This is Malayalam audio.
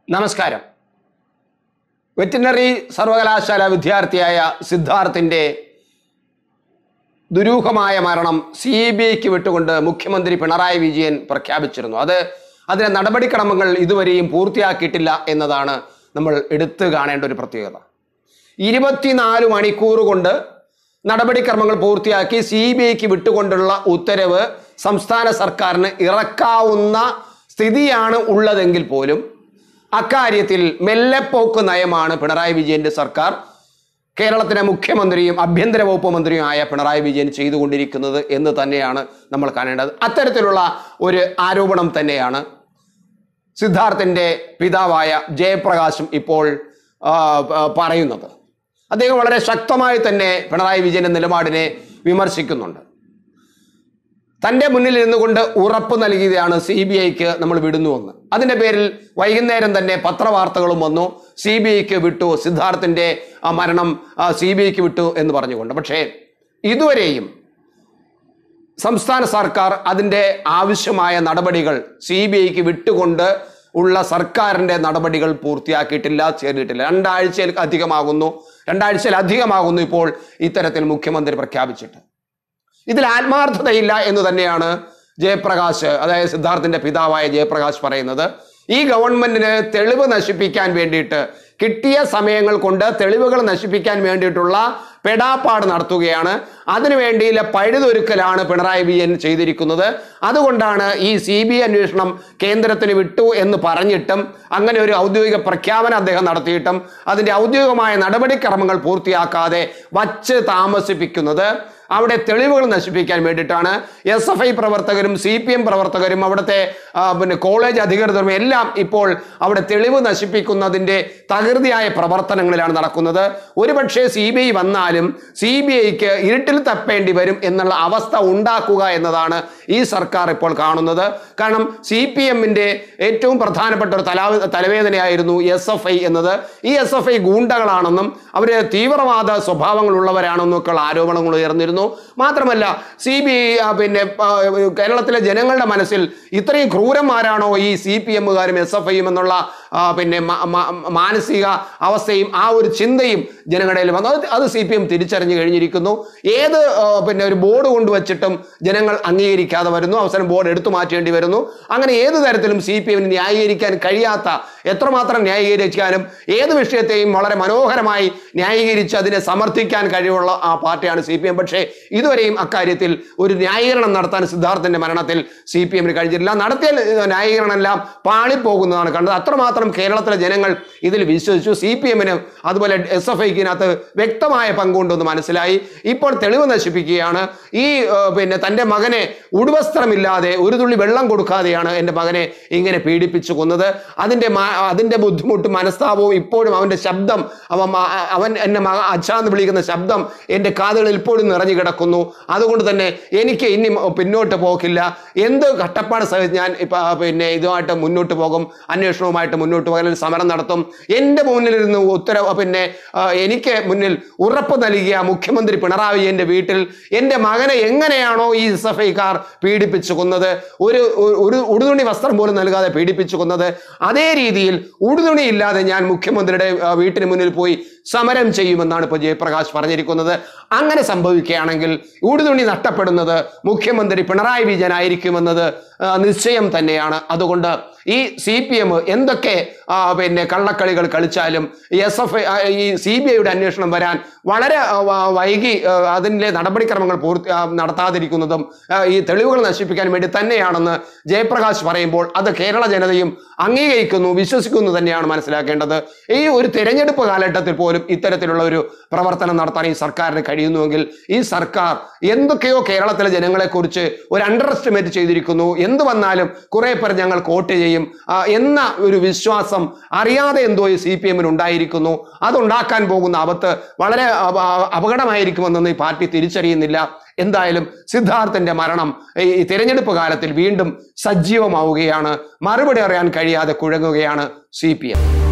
നമസ്കാരം. വെറ്റിനറി സർവകലാശാല വിദ്യാർത്ഥിയായ സിദ്ധാർത്ഥിൻ്റെ ദുരൂഹമായ മരണം CBIക്ക് വിട്ടുകൊണ്ട് മുഖ്യമന്ത്രി പിണറായി വിജയൻ പ്രഖ്യാപിച്ചിരുന്നു. അതിന്റെ നടപടിക്രമങ്ങൾ ഇതുവരെയും പൂർത്തിയാക്കിയിട്ടില്ല എന്നതാണ് നമ്മൾ എടുത്തു കാണേണ്ട ഒരു പ്രത്യേകത. 24 മണിക്കൂർ കൊണ്ട് നടപടിക്രമങ്ങൾ പൂർത്തിയാക്കി CBIക്ക് വിട്ടുകൊണ്ടുള്ള ഉത്തരവ് സംസ്ഥാന സർക്കാരിന് ഇറക്കാവുന്ന സ്ഥിതിയാണ് ഉള്ളതെങ്കിൽ പോലും അക്കാര്യത്തിൽ മെല്ലെപ്പോക്ക് നയമാണ് പിണറായി വിജയന്റെ സർക്കാർ, കേരളത്തിലെ മുഖ്യമന്ത്രിയും ആഭ്യന്തര വകുപ്പ് മന്ത്രിയുമായ പിണറായി വിജയൻ ചെയ്തുകൊണ്ടിരിക്കുന്നത് എന്ന് തന്നെയാണ് നമ്മൾ കാണേണ്ടത്. അത്തരത്തിലുള്ള ഒരു ആരോപണം തന്നെയാണ് സിദ്ധാർത്ഥിന്റെ പിതാവായ ജയപ്രകാശും ഇപ്പോൾ പറയുന്നത്. അദ്ദേഹം വളരെ ശക്തമായി തന്നെ പിണറായി വിജയന്റെ നിലപാടിനെ വിമർശിക്കുന്നുണ്ട്. തൻ്റെ മുന്നിൽ ഇരുന്നുകൊണ്ട് ഉറപ്പ് നൽകിയതാണ് CBIക്ക് നമ്മൾ വിടുന്നുവെന്ന്. അതിൻ്റെ പേരിൽ വൈകുന്നേരം തന്നെ പത്രവാർത്തകളും വന്നു, CBIക്ക് വിട്ടു, സിദ്ധാർത്ഥിൻ്റെ മരണം CBIക്ക് വിട്ടു എന്ന് പറഞ്ഞുകൊണ്ട്. പക്ഷേ ഇതുവരെയും സംസ്ഥാന സർക്കാർ അതിൻ്റെ ആവശ്യമായ നടപടികൾ CBIക്ക് വിട്ടുകൊണ്ട് ഉള്ള സർക്കാരിൻ്റെ നടപടികൾ പൂർത്തിയാക്കിയിട്ടില്ല, ചെയ്തിട്ടില്ല. രണ്ടാഴ്ചയിലധികമാകുന്നു ഇപ്പോൾ ഇത്തരത്തിൽ മുഖ്യമന്ത്രി പ്രഖ്യാപിച്ചിട്ട്. ഇതിൽ ആത്മാർത്ഥതയില്ല എന്ന് തന്നെയാണ് ജയപ്രകാശ്, അതായത് സിദ്ധാർത്ഥിന്റെ പിതാവായ ജയപ്രകാശ് പറയുന്നത്. ഈ ഗവൺമെന്റിന് തെളിവ് നശിപ്പിക്കാൻ വേണ്ടിയിട്ട് കിട്ടിയ സമയങ്ങൾ കൊണ്ട് തെളിവുകൾ നശിപ്പിക്കാൻ വേണ്ടിയിട്ടുള്ള പെടാപ്പാട് നടത്തുകയാണ്. അതിനുവേണ്ടിയില്ല പഴുതൊരുക്കലാണ് പിണറായി വിജയൻ ചെയ്തിരിക്കുന്നത്. അതുകൊണ്ടാണ് ഈ CBI അന്വേഷണം കേന്ദ്രത്തിന് വിട്ടു എന്ന് പറഞ്ഞിട്ടും അങ്ങനെ ഒരു ഔദ്യോഗിക പ്രഖ്യാപനം അദ്ദേഹം നടത്തിയിട്ടും അതിൻ്റെ ഔദ്യോഗികമായ നടപടിക്രമങ്ങൾ പൂർത്തിയാക്കാതെ വച്ച് താമസിപ്പിക്കുന്നത്. അവിടെ തെളിവുകൾ നശിപ്പിക്കാൻ വേണ്ടിയിട്ടാണ്. SFI പ്രവർത്തകരും CPM പ്രവർത്തകരും അവിടുത്തെ കോളേജ് അധികൃതരും എല്ലാം ഇപ്പോൾ അവിടെ തെളിവ് നശിപ്പിക്കുന്നതിൻ്റെ തകൃതിയായ പ്രവർത്തനങ്ങളിലാണ് നടക്കുന്നത്. ഒരുപക്ഷെ CBI വന്നാലും CBIക്ക് ഇരുട്ടിൽ തപ്പേണ്ടി വരും എന്നുള്ള അവസ്ഥ ഉണ്ടാക്കുക എന്നതാണ് ഈ സർക്കാർ ഇപ്പോൾ കാണുന്നത്. കാരണം CPMന്റെ ഏറ്റവും പ്രധാനപ്പെട്ട ഒരു തലവേദനയായിരുന്നു SFI എന്നത്. ഈ SFI ഗൂണ്ടകളാണെന്നും അവർ തീവ്രവാദ സ്വഭാവങ്ങളുള്ളവരാണെന്നൊക്കെയുള്ള ആരോപണങ്ങൾ ഉയർന്നിരുന്നു. മാത്രമല്ല CBI കേരളത്തിലെ ജനങ്ങളുടെ മനസ്സിൽ ഇത്രയും ക്രൂരന്മാരാണോ ഈ CPMകാരും SFIയും എന്നുള്ള മാനസിക അവസ്ഥയും ആ ഒരു ചിന്തയും ജനങ്ങളുടെ വന്നു. അത് CPM തിരിച്ചറിഞ്ഞു കഴിഞ്ഞിരിക്കുന്നു. ഏത് ഒരു ബോർഡ് കൊണ്ടുവച്ചിട്ടും ജനങ്ങൾ അംഗീകരിക്കാതെ വരുന്നു, അവസാനം ബോർഡ് എടുത്തു മാറ്റേണ്ടി വരുന്നു. അങ്ങനെ ഏത് തരത്തിലും CPM ന്യായീകരിക്കാൻ കഴിയാത്ത, എത്രമാത്രം ന്യായീകരിക്കാനും ഏത് വിഷയത്തെയും വളരെ മനോഹരമായി ന്യായീകരിച്ച് അതിനെ സമർത്ഥിക്കാൻ കഴിവുള്ള ആ പാർട്ടിയാണ് CPM. പക്ഷേ ഇതുവരെയും അക്കാര്യത്തിൽ ഒരു ന്യായീകരണം നടത്താൻ സിദ്ധാർത്ഥിന്റെ മരണത്തിൽ CPMന് കഴിഞ്ഞിട്ടില്ല. നടത്തിയ ന്യായീകരണമെല്ലാം പാളിപ്പോകുന്നതാണ് കണ്ടത്. അത്രമാത്രം കേരളത്തിലെ ജനങ്ങൾ ഇതിൽ വിശ്വസിച്ചു. CPMന് അതുപോലെ SFIക്കിനകത്ത് വ്യക്തമായ പങ്കുണ്ടെന്ന് മനസ്സിലായി. ഇപ്പോൾ തെളിവ് നശിപ്പിക്കുകയാണ്. ഈ തൻ്റെ മകനെ ഉടുവസ്ത്രമില്ലാതെ ഒരു തുള്ളി വെള്ളം കൊടുക്കാതെയാണ് എൻ്റെ മകനെ ഇങ്ങനെ പീഡിപ്പിച്ചു കൊന്നത്. അതിൻ്റെ ബുദ്ധിമുട്ടും മനസ്താപവും ഇപ്പോഴും അവൻ്റെ ശബ്ദം, അവൻ എന്നെ അച്ഛാന്ന് വിളിക്കുന്ന ശബ്ദം എൻ്റെ കാതുകളിൽ ഇപ്പോഴും നിറഞ്ഞു കിടക്കുന്നു. അതുകൊണ്ട് തന്നെ എനിക്ക് ഇനി പിന്നോട്ട് പോകില്ല. എന്ത് കട്ടപ്പാട് സഹിച്ച് ഞാൻ ഇതുമായിട്ട് മുന്നോട്ട് പോകും, അന്വേഷണവുമായിട്ട് മുന്നോട്ട് പോകാൻ സമരം നടത്തും. എൻ്റെ മുന്നിലിരുന്ന് എനിക്ക് മുന്നിൽ ഉറപ്പ് നൽകിയ മുഖ്യമന്ത്രി പിണറായി വിജയന്റെ വീട്ടിൽ എൻ്റെ മകനെ എങ്ങനെയാണോ ഈ SFIക്കാർ പീഡിപ്പിച്ചു കൊന്നത്, ഒരു ഉടുതുണി വസ്ത്രം പോലും നൽകാതെ പീഡിപ്പിച്ചു കൊന്നത്, അതേ രീതിയിൽ ഉടുതുണി ഇല്ലാതെ ഞാൻ മുഖ്യമന്ത്രിയുടെ വീട്ടിന് മുന്നിൽ പോയി സമരം ചെയ്യുമെന്നാണ് ഇപ്പോൾ ജയപ്രകാശ് പറഞ്ഞിരിക്കുന്നത്. അങ്ങനെ സംഭവിക്കുകയാണെങ്കിൽ ഉടുതുണി നഷ്ടപ്പെടുന്നത് മുഖ്യമന്ത്രി പിണറായി വിജയൻ ആയിരിക്കുമെന്നത് നിശ്ചയം തന്നെയാണ്. അതുകൊണ്ട് ഈ CPM എന്തൊക്കെ കള്ളക്കളികൾ കളിച്ചാലും ഈ CBIയുടെ അന്വേഷണം വരാൻ വളരെ വൈകി അതിൻ്റെ നടപടിക്രമങ്ങൾ നടത്താതിരിക്കുന്നതും ഈ തെളിവുകൾ നശിപ്പിക്കാൻ വേണ്ടി തന്നെയാണെന്ന് ജയപ്രകാശ് പറയുമ്പോൾ അത് കേരള ജനതയും അംഗീകരിക്കുന്നു, വിശ്വസിക്കുന്നു തന്നെയാണ് മനസ്സിലാക്കേണ്ടത്. ഈ ഒരു തെരഞ്ഞെടുപ്പ് കാലഘട്ടത്തിൽ പോലും ഇത്തരത്തിലുള്ള ഒരു പ്രവർത്തനം നടത്താൻ ഈ സർക്കാരിന് കഴിയുന്നുവെങ്കിൽ ഈ സർക്കാർ എന്തൊക്കെയോ കേരളത്തിലെ ജനങ്ങളെക്കുറിച്ച് ഒരു അണ്ടർ എസ്റ്റിമേറ്റ് ചെയ്തിരിക്കുന്നു. എന്ത് വന്നാലും കുറെ പേർ ഞങ്ങൾ വോട്ട് ചെയ്യും എന്ന ഒരു വിശ്വാസം അറിയാതെ എന്തോ ഈ CPMന് ഉണ്ടായിരിക്കുന്നു. അതുണ്ടാക്കാൻ പോകുന്ന ആപത്ത് വളരെ അപകടമായിരിക്കുമെന്നൊന്നും ഈ പാർട്ടി തിരിച്ചറിയുന്നില്ല. എന്തായാലും സിദ്ധാർത്ഥിന്റെ മരണം ഈ തിരഞ്ഞെടുപ്പ് കാലത്തിൽ വീണ്ടും സജീവമാവുകയാണ്. മറുപടി അറിയാൻ കഴിയാതെ കുഴങ്ങുകയാണ് CPM.